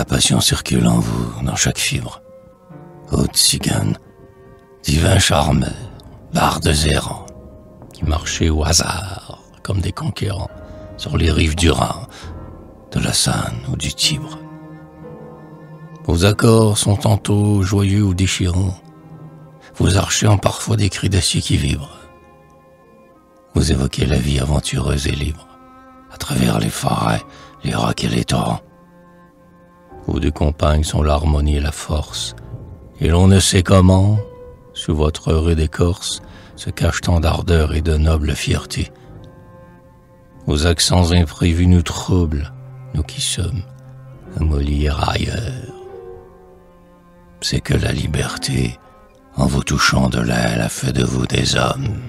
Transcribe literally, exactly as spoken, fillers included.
passion circule en vous, dans chaque fibre. Haute cigane, divin charmeur, bardes errants, qui marchaient au hasard, comme des conquérants, sur les rives du Rhin, de la Seine ou du Tibre. Vos accords sont tantôt joyeux ou déchirants, vos archers ont parfois des cris d'acier qui vibrent. Vous évoquez la vie aventureuse et libre, à travers les forêts, les rocs et les torrents. Vos deux compagnes sont l'harmonie et la force, et l'on ne sait comment, sous votre rude écorce, se cache tant d'ardeur et de noble fierté. Vos accents imprévus nous troublent, nous qui sommes amollis ailleurs. C'est que la liberté, en vous touchant de l'aile, a fait de vous des hommes.